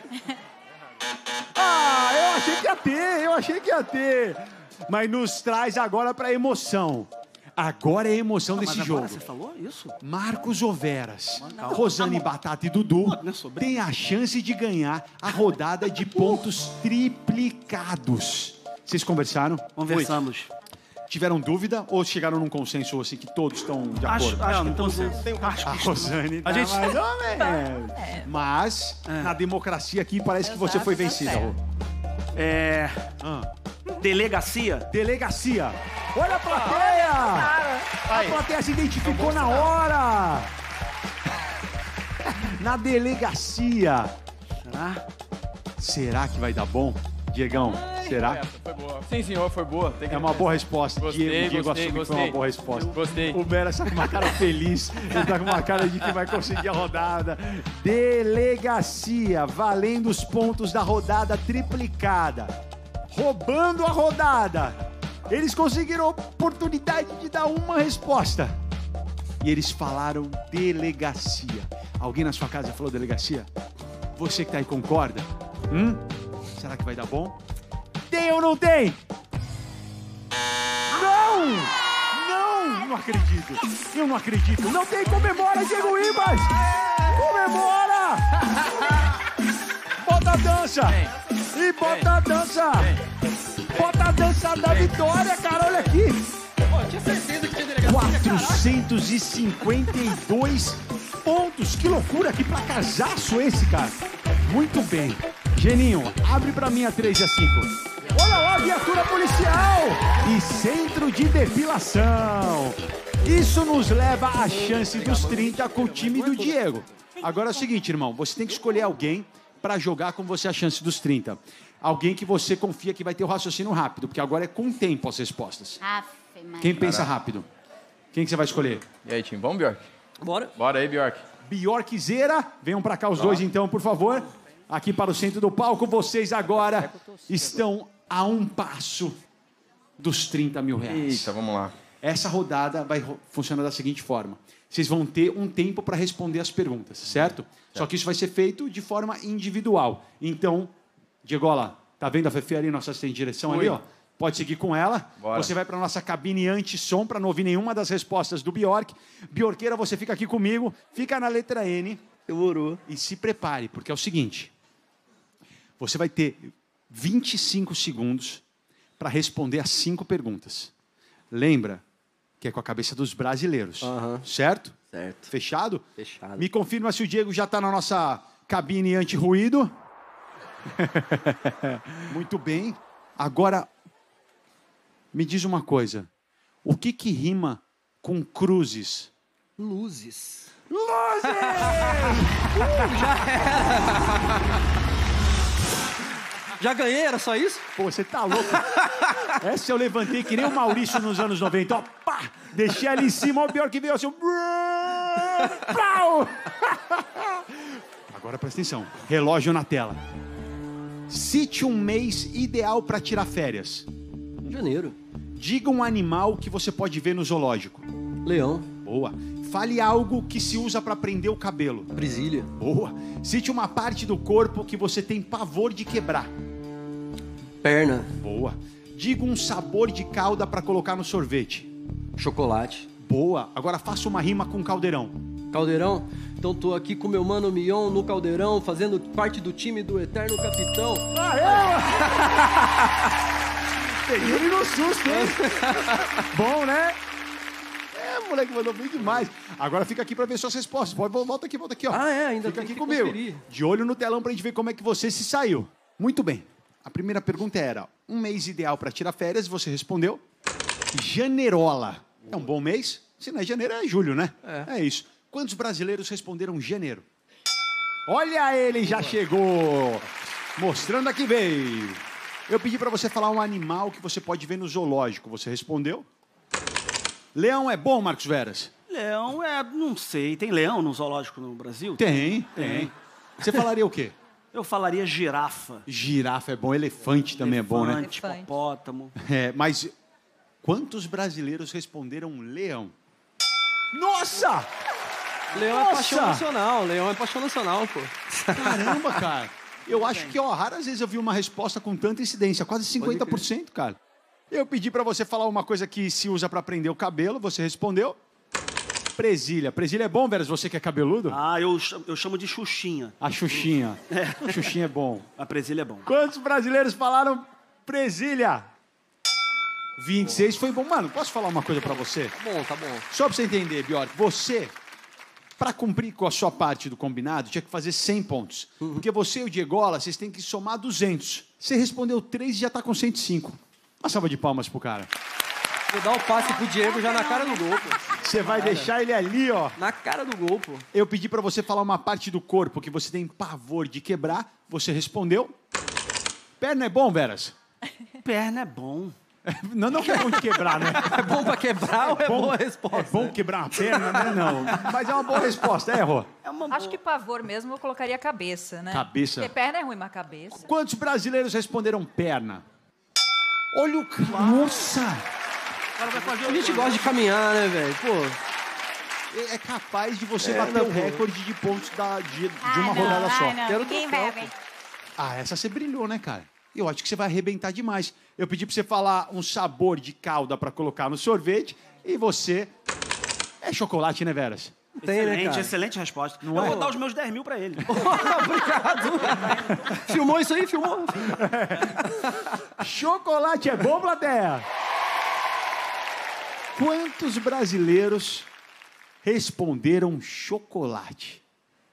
Ah, eu achei que ia ter, eu achei que ia ter. Mas nos traz agora pra emoção. Agora é a emoção Não, desse mas jogo. agora você falou isso? Marcos Overas, Rosane Batata e Dudu têm a chance de ganhar a rodada de pontos triplicados. Vocês conversaram? Conversamos. Oi. Tiveram dúvida ou chegaram num consenso assim que todos estão de Acho, acordo? acho que Não, consenso. tem- Acho a que Rosane tá A gente- mais ou menos. Mas, na democracia aqui, parece que você foi vencida, Rô. É... Ah. Delegacia? Delegacia. Olha a plateia! A plateia se identificou na hora! Na delegacia. Será? Será que vai dar bom? Diegão, será? Essa foi boa. Sim, senhor, foi boa. Tem que É uma boa resposta. Gostei, Diego, Diego gostei, assume que foi gostei. uma boa resposta. Gostei. O Mera está com uma cara feliz. Ele tá com uma cara de que vai conseguir a rodada. Delegacia, valendo os pontos da rodada triplicada. Roubando a rodada. Eles conseguiram a oportunidade de dar uma resposta. E eles falaram delegacia. Alguém na sua casa já falou delegacia? Você que tá aí concorda? Hum? Será que vai dar bom? Tem ou não tem? Não! Não! Não acredito! Eu não acredito! Não tem! Comemora, Diego Ribas! Comemora! Bota a dança! E bota a dança! Bota a dança da vitória, cara! Olha aqui! tinha certeza que tinha delegacia. quatrocentos e cinquenta e dois pontos! Que loucura! Que placazaço esse, cara! Muito bem! Geninho, abre pra mim a três e a cinco. Olha lá, viatura policial e centro de depilação. Isso nos leva à chance dos trinta com o time do Diego. Agora é o seguinte, irmão, você tem que escolher alguém pra jogar com você a chance dos trinta. Alguém que você confia que vai ter o raciocínio rápido, porque agora é com tempo as respostas. Aff, Maria. Quem pensa rápido? Quem que você vai escolher? E aí, time, vamos, Bjork? Bora. Bora aí, Bjork. Bjork e Zera, venham pra cá os dois então, por favor. Aqui para o centro do palco, vocês agora estão a um passo dos trinta mil reais. Eita, vamos lá. Essa rodada vai ro- funcionar da seguinte forma. Vocês vão ter um tempo para responder as perguntas, certo? Só que isso vai ser feito de forma individual. Então, Diegola, Tá vendo a Fefe ali, nossa assistente de direção Oi. ali, ó? Pode seguir com ela. Bora. Você vai para nossa cabine anti-som para não ouvir nenhuma das respostas do Bjork. Bjorkeira, você fica aqui comigo. Fica na letra N. Demorou. E se prepare, porque é o seguinte. Você vai ter vinte e cinco segundos para responder as cinco perguntas. Lembra que é com a cabeça dos brasileiros, Aham. certo? Certo. Fechado? Fechado. Me confirma se o Diego já está na nossa cabine anti-ruído. Muito bem. Agora, me diz uma coisa. O que que rima com cruzes? Luzes. Luzes! Uh, já era. Já ganhei, era só isso? Pô, você tá louco. Essa eu levantei que nem o Maurício nos anos noventa. Ó, pá! Deixei ali em cima, ó, o pior que veio assim. Ó, pau! Agora presta atenção. Relógio na tela. Cite um mês ideal para tirar férias. Janeiro. Diga um animal que você pode ver no zoológico. Leão. Boa. Fale algo que se usa para prender o cabelo. Presilha. Boa. Cite uma parte do corpo que você tem pavor de quebrar. Perna. Boa. Diga um sabor de calda para colocar no sorvete. Chocolate. Boa. Agora faça uma rima com caldeirão. Caldeirão? Então tô aqui com meu mano Mion no Caldeirão, fazendo parte do time do Eterno Capitão. Peguei ele no susto, hein? Bom, né? É, moleque, mandou bem demais. Agora fica aqui pra ver suas respostas. Pode, volta aqui, volta aqui, ó. Ah, é? Ainda Fica tem aqui que comigo. conferir. De olho no telão pra gente ver como é que você se saiu. Muito bem. A primeira pergunta era, um mês ideal pra tirar férias, você respondeu. Janerola. É um bom mês? Se não é janeiro, é julho, né? É, é isso. Quantos brasileiros responderam janeiro? Olha ele, já chegou. Mostrando a que veio. Eu pedi pra você falar um animal que você pode ver no zoológico. Você respondeu? Leão é bom, Marcos Veras? Leão é... não sei. Tem leão no zoológico no Brasil? Tem, tem. Você falaria o quê? Eu falaria girafa. Girafa é bom, elefante também é bom, né? Elefante, hipopótamo. É, mas quantos brasileiros responderam leão? Nossa! Leão é Nossa! paixão nacional. Leão é paixão nacional, pô. Caramba, cara. Eu acho que, ó, raras vezes eu vi uma resposta com tanta incidência. Quase cinquenta por cento, cara. Eu pedi pra você falar uma coisa que se usa pra prender o cabelo. Você respondeu. Presilha. Presilha é bom, Veras? Você que é cabeludo? Ah, eu, chamo- eu chamo de Xuxinha. A Xuxinha. É. Xuxinha é bom. A presilha é bom. Quantos brasileiros falaram presilha? vinte e seis foi bom. Mano, posso falar uma coisa pra você? Tá bom, tá bom. Só pra você entender, Bjork, você, pra cumprir com a sua parte do combinado, tinha que fazer cem pontos. Porque você e o Diegola, vocês têm que somar duzentos. Você respondeu três e já tá com cento e cinco. Uma salva de palmas pro cara. Vou dar o passe pro Diego já na cara do gol, pô. Você vai deixar ele ali, ó. Na cara do gol, pô. Eu pedi pra você falar uma parte do corpo que você tem pavor de quebrar. Você respondeu. Perna é bom, Veras? Perna é bom. Não, não que é bom de quebrar, né? É bom pra quebrar ou é boa resposta? É bom quebrar uma perna, né? Não. Mas é uma boa resposta, é, Rô? É uma Acho que pavor mesmo eu colocaria cabeça, né? Cabeça. Porque perna é ruim, mas cabeça. Quantos brasileiros responderam perna? Olha o... c- Nossa! A gente gosta de caminhar, né, velho? Pô, É capaz de você É, bater não, o pô. recorde de pontos da, de, de Ah, uma não, rodada ah, só. não. Quero Ninguém troféu, vai pô. aguentar. Ah, essa você brilhou, né, cara? Eu acho que você vai arrebentar demais. Eu pedi pra você falar um sabor de calda pra colocar no sorvete e você... É chocolate, né, Veras? tem, né, Excelente, cara? excelente resposta. Não eu é? vou dar os meus dez mil pra ele. Obrigado. Filmou isso aí? Filmou? Chocolate é bom, plateia? Quantos brasileiros responderam chocolate?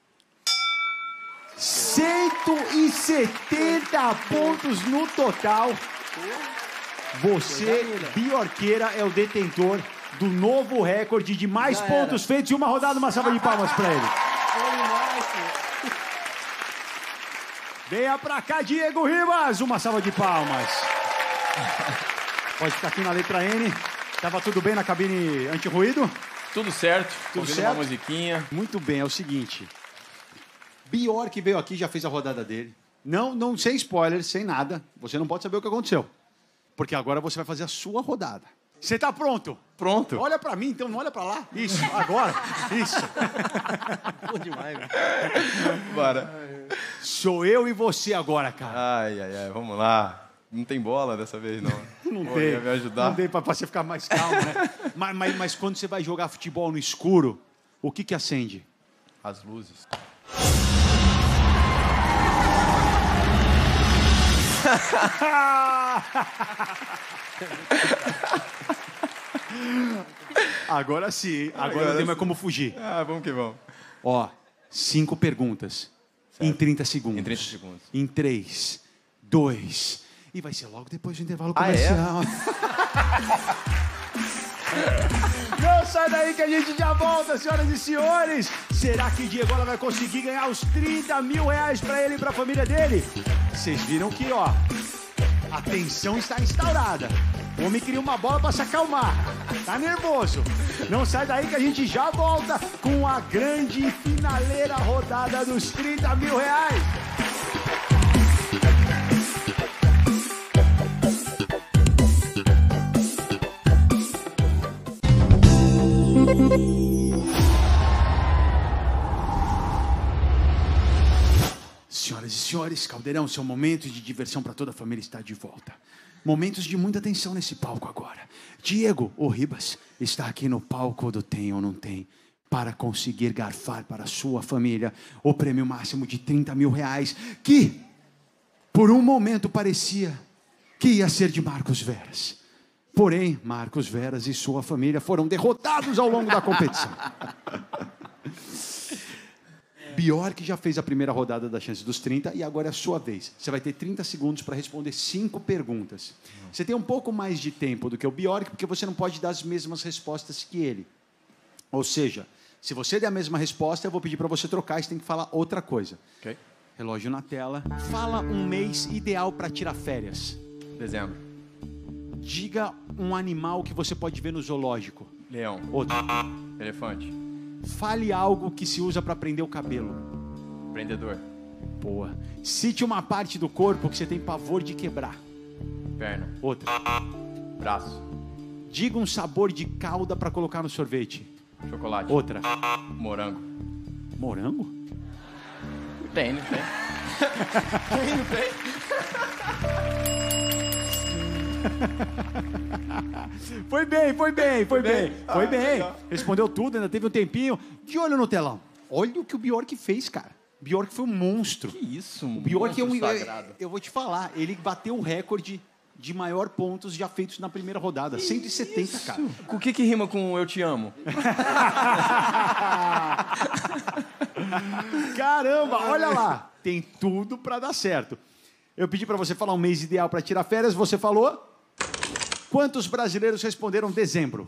cento e setenta pontos no total. Você, Bjorkeira, é o detentor do novo recorde de mais Já pontos feitos em uma rodada. Uma salva de palmas pra ele. Venha pra cá, Diego Ribas. Uma salva de palmas. Pode ficar aqui na letra N. Tava tudo bem na cabine anti-ruído? Tudo certo. Tudo ouvindo certo? uma musiquinha. Muito bem, é o seguinte. Bjork veio aqui, já fez a rodada dele. Não, não, sem spoilers, sem nada. Você não pode saber o que aconteceu. Porque agora você vai fazer a sua rodada. Você tá pronto? Pronto. Olha pra mim, então não olha pra lá. Isso, agora. Isso. Bom demais, velho. Bora. Sou eu e você agora, cara. Ai, ai, ai, vamos lá. Não tem bola dessa vez, não. Não Pô, tem. ia me ajudar. Não tem pra, pra você ficar mais calmo, né? mas, mas, mas quando você vai jogar futebol no escuro, o que que acende? As luzes. Agora sim, agora, agora não tem mais como fugir. Ah, vamos que vamos. Ó, cinco perguntas. Certo. Em trinta segundos. Em trinta segundos. Em três, dois. E vai ser logo depois do intervalo comercial. Ah, é? Não sai daí que a gente já volta, senhoras e senhores. Será que Diego vai conseguir ganhar os trinta mil reais pra ele e pra família dele? Vocês viram que, ó, a tensão está instaurada. O homem queria uma bola pra se acalmar. Tá nervoso. Não sai daí que a gente já volta com a grande e finaleira rodada dos trinta mil reais. Senhoras e senhores, Caldeirão, seu momento de diversão para toda a família está de volta. Momentos de muita tensão nesse palco agora. Diego, o Ribas, está aqui no palco do Tem ou Não Tem para conseguir garfar para a sua família o prêmio máximo de trinta mil reais, que, por um momento, parecia que ia ser de Marcos Veras. Porém, Marcos Veras e sua família foram derrotados ao longo da competição. Bjork já fez a primeira rodada da chance dos trinta e agora é a sua vez. Você vai ter trinta segundos para responder cinco perguntas. Você tem um pouco mais de tempo do que o Bjork, porque você não pode dar as mesmas respostas que ele. Ou seja, se você der a mesma resposta, eu vou pedir para você trocar e você tem que falar outra coisa. Ok. Relógio na tela. Fala um mês ideal para tirar férias. Dezembro. Diga um animal que você pode ver no zoológico. Leão. Outro. Elefante. Fale algo que se usa para prender o cabelo. Prendedor. Boa. Cite uma parte do corpo que você tem pavor de quebrar. Perna. Outra. Braço. Diga um sabor de calda para colocar no sorvete. Chocolate. Outra. Morango. Morango? Tem, não tem? Tem, não tem? Foi bem, foi bem, foi bem, bem? foi Ah, bem. legal. Respondeu tudo, ainda teve um tempinho. De olho no telão. Olha o que o Bjork fez, cara. Bjork foi um monstro. Que isso, O Bjork é um... sagrado. Eu, eu vou te falar, ele bateu o recorde de maior pontos já feitos na primeira rodada. Que cento e setenta, isso? Cara. O que que rima com eu te amo? Caramba, olha lá. Tem tudo pra dar certo. Eu pedi pra você falar um mês ideal pra tirar férias, você falou? Quantos brasileiros responderam dezembro?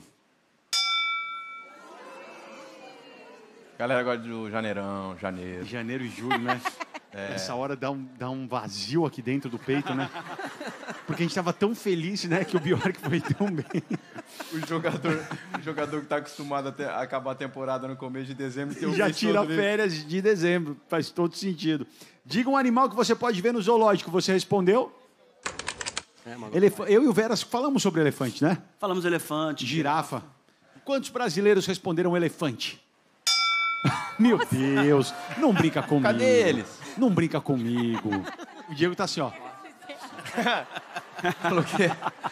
Galera gosta do janeirão, janeiro. Janeiro e julho, né? É. Essa hora dá um, dá um vazio aqui dentro do peito, né? Porque a gente tava tão feliz, né? Que o Bjork foi tão bem. O jogador, o jogador que tá acostumado a, ter, a acabar a temporada no começo de dezembro... Tem um já mês tira todo férias livre. De dezembro. Faz todo sentido. Diga um animal que você pode ver no zoológico. Você respondeu? É, Elef... Eu e o Veras falamos sobre elefante, né? Falamos elefante. Girafa. Quantos brasileiros responderam elefante? Meu Deus, não brinca comigo. Cadê eles? Não brinca comigo. O Diego tá assim, ó. Falou o quê?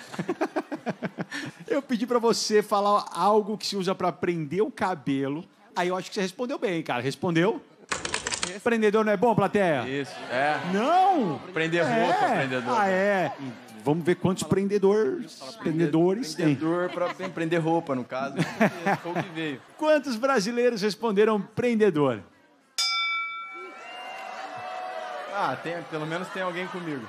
Eu pedi pra você falar algo que se usa pra prender o cabelo. Aí eu acho que você respondeu bem, cara. Respondeu? Esse. Prendedor não é bom, plateia? Isso, é. Não! Prender é. roupa, prendedor. Ah, é. Vamos ver quantos prendedores, prendedores tem. Prendedor para prender roupa, no caso. Foi o que veio. Quantos brasileiros responderam prendedor? Ah, tem, pelo menos tem alguém comigo.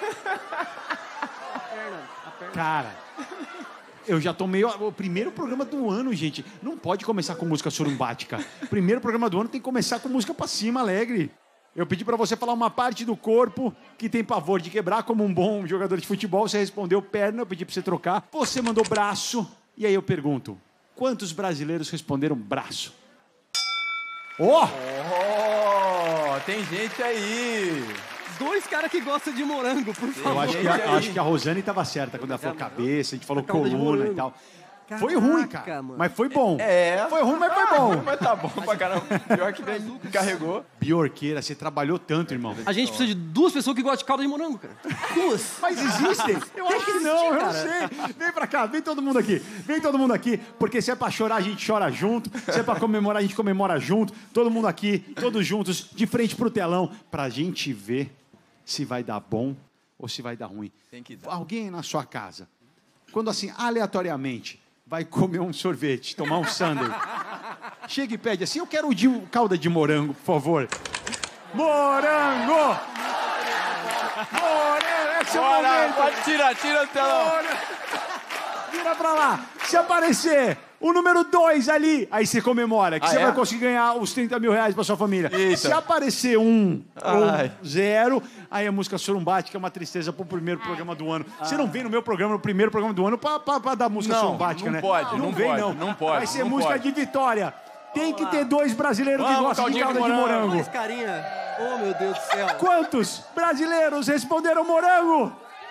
Cara, eu já tô meio... O primeiro programa do ano, gente. Não pode começar com música sorumbática. Primeiro programa do ano tem que começar com música pra cima, alegre. Eu pedi pra você falar uma parte do corpo que tem pavor de quebrar, como um bom jogador de futebol. Você respondeu perna, eu pedi pra você trocar. Você mandou braço. E aí eu pergunto, quantos brasileiros responderam braço? Oh! Oh, tem gente aí. Dois caras que gostam de morango, por favor. Eu acho que, a, acho que a Rosane estava certa quando ela falou cabeça, a gente falou coluna e tal. Foi ruim, cara. mano. Mas foi bom. É. Foi ruim, mas foi bom. Mas tá bom pra caramba. Pior que bem, carregou. Biorqueira, você trabalhou tanto, irmão. A gente precisa de duas pessoas que gostam de calda de morango, cara. Duas. Mas existem? Eu acho que não, eu não sei. Vem pra cá, vem todo mundo aqui. Vem todo mundo aqui, porque se é pra chorar, a gente chora junto. Se é pra comemorar, a gente comemora junto. Todo mundo aqui, todos juntos, de frente pro telão, pra gente ver se vai dar bom ou se vai dar ruim. Tem que dar. Alguém na sua casa, quando assim, aleatoriamente, vai comer um sorvete, tomar um sundae, chega e pede assim, eu quero o de calda de morango, por favor. Morango! Morango! Esse é o Bora, momento! pode tirar, tira o telão. Vira pra lá. Se aparecer o número dois ali, aí você comemora, que Ah, você é? vai conseguir ganhar os trinta mil reais pra sua família. Eita. Se aparecer um Ai. ou zero, aí a música Sorumbate, que é uma tristeza pro primeiro programa do ano. Você não vem no meu programa, no primeiro programa do ano, pra, pra, pra dar música Não, sorumbática, não né? pode, não não vem, pode, não. não pode, Vai ser não música pode. de vitória. Tem que ter dois brasileiros que Vamos, gostam de caldinha de calda de morango. morango. Olha esse carinha. Oh, meu Deus do céu. Quantos brasileiros responderam morango?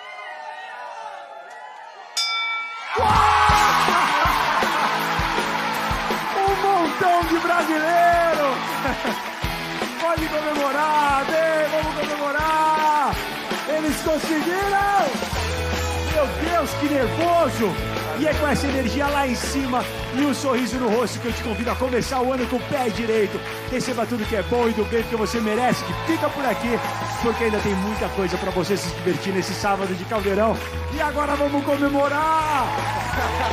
Um montão de brasileiros! Pode comemorar, vem, vamos comemorar! Eles conseguiram! Meu Deus, que nervoso! E é com essa energia lá em cima e um sorriso no rosto que eu te convido a começar o ano com o pé direito. Receba tudo que é bom e do bem que você merece, que fica por aqui, porque ainda tem muita coisa pra você se divertir nesse sábado de caldeirão. E agora vamos comemorar!